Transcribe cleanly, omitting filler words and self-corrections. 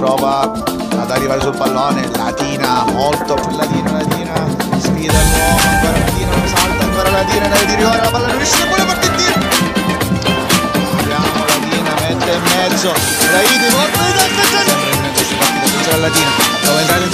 prova ad arrivare sul pallone, Latina, molto per Latina, sfida l'uomo, ancora Latina, salta ancora Latina nel di rigore, la palla non riesce a buona partita. Abbiamo Latina, mette in mezzo, Raidi, attenzione alla Latina, dove entrare